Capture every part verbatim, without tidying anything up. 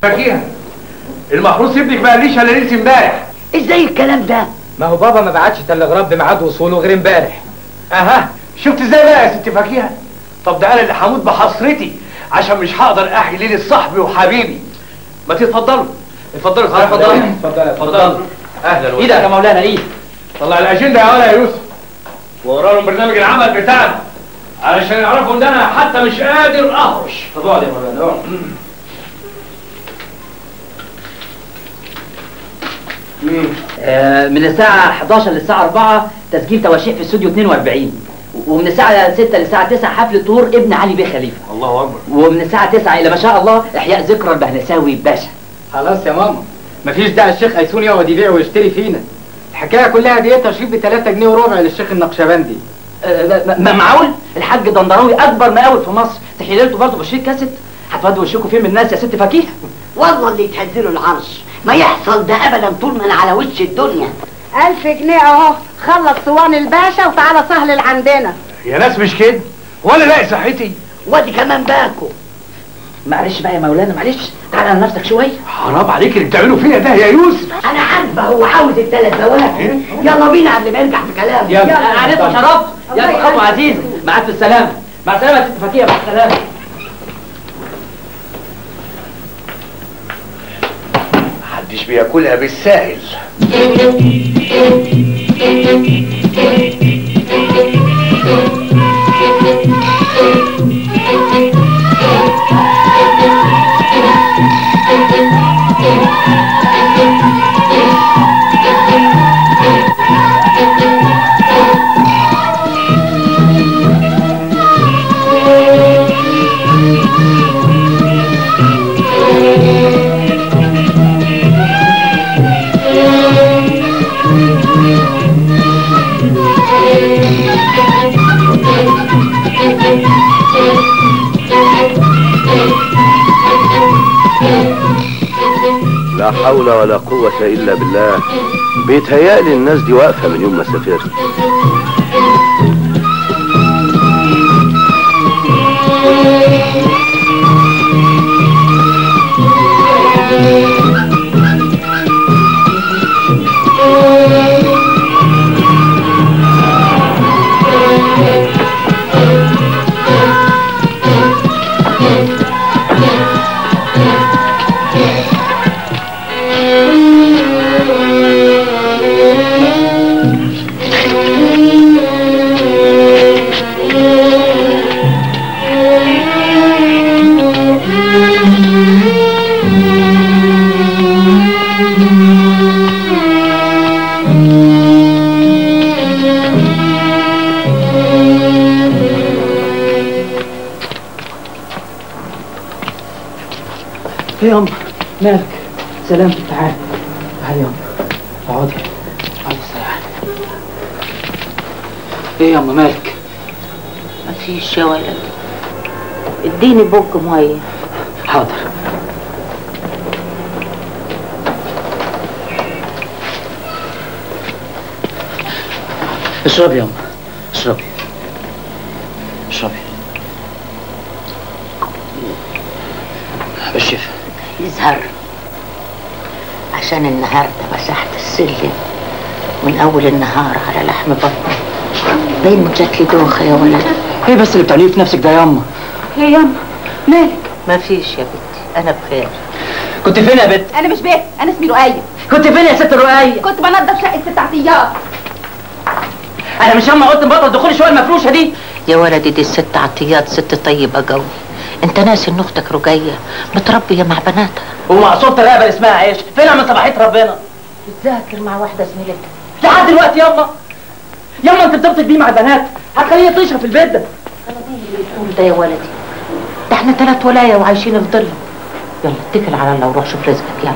فاكيها المحروس ابنك ما قاليش الا ليله امبارح. ازاي الكلام ده؟ ما هو بابا ما بعتش تلغراف بميعاد وصوله غير امبارح. اها شفت ازاي بقى يا ست فاكيها؟ طب ده انا اللي هموت بحسرتي عشان مش هقدر احيي ليله صاحبي وحبيبي. ما تتفضلوا اتفضلوا اتفضلوا اتفضل اتفضلوا. اهلا وسهلا. ايدك يا مولانا ايدك. طلع الاجنده يا ولا يا يوسف وورا لهم برنامج العمل بتاعنا علشان يعرفوا ان انا حتى مش قادر اهرش. طب اقعد يا مولانا اقعد. آه من الساعة حداشر للساعة أربعة تسجيل تواشيح في استوديو اتنين وأربعين، ومن الساعة ستة للساعة تسعة حفل طور ابن علي بيه خليفة. الله اكبر. ومن الساعة تسعة إلى ما شاء الله إحياء ذكرى البهنساوي باشا. خلاص يا ماما مفيش داعي الشيخ هيسون يقعد يبيع ويشتري فينا. الحكاية كلها ديتها شيك ب تلاتة جنيه وربع للشيخ النقشبندي. أه ما معقول؟ الحاج دندراوي أكبر مقاول في مصر تحيلته برضه بشريك كاسيت. هتودوا وشكوا فين من الناس يا ست فكيهة؟ والله اللي يتهزله العرش ما يحصل ده ابدا طول ما انا على وش الدنيا. ألف جنيه اهو، خلص صوان الباشا وتعالى سهل عندنا. يا ناس مش كده ولا لاقي صحتي. وادي كمان باكو. معلش بقى يا مولانا معلش، تعالى على نفسك شويه. حرام عليك اللي بتعمله فينا ده يا يوسف. انا عارفه هو عاوز الثلاث بواكب. يلا بينا قبل ما يرجع في كلامه. يلا يلا عرفت وشرفت. يلا خطوه عزيزه معاك في السلامه. مع السلامه يا ست فكيهة. مع السلامه. محدش بياكلها بالساهل. لا حول ولا قوة إلا بالله. بيتهيألي الناس دي واقفة من يوم ما سافرت. ايه يا أم مالك؟ سلامتك. تعالي تعالي يا أم اقعدي. اقعدي استريحي. ايه يا أم مالك؟ مفيش يا ولد. اديني بوك ميه. حاضر. اشربي يا أم اشربي اشربي. بالشفا. يظهر عشان النهارده مسحت السلم من اول النهار على لحم بطني. باين جات لي دوخه يا ولد. ايه بس اللي بتعمليه في نفسك ده يا أم؟ ايه ياما مالك؟ مفيش يا بنتي انا بخير. كنت فين يا بت؟ انا مش بيت، انا اسمي رؤية. كنت فين يا ست الرؤية؟ كنت بنضف شقه ست عطيات. انا مش ياما قلت نبطل دخول الشقه المفروشه دي؟ يا ولدي دي الست عطيات ست طيبه قوي. انت ناسي ان اختك رقيه متربيه مع بناتها ومقصوره الرقبه اسمها عيش. فينها من صباحيه ربنا؟ بتذاكر مع واحده زميلتها لحد دلوقتي ياما. ياما انت بتبطل بيه مع البنات هتخليه يطيشها في البيت ده. قول ده يا ولدي، ده احنا تلات ولايه وعايشين في ضلهم. يلا اتكل على الله وروح شوف رزقك. يلا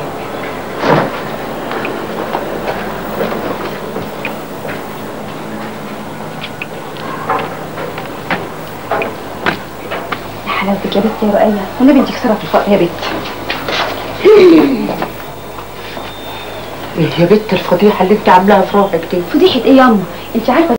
حلاوتك يا بت يا رؤية، والنبي انت كسرت الفقر يا بت. ايه يا بت الفضيحه اللي انت عاملاها في روحك دي؟ فضيحة ايه ياما؟ انت عارفة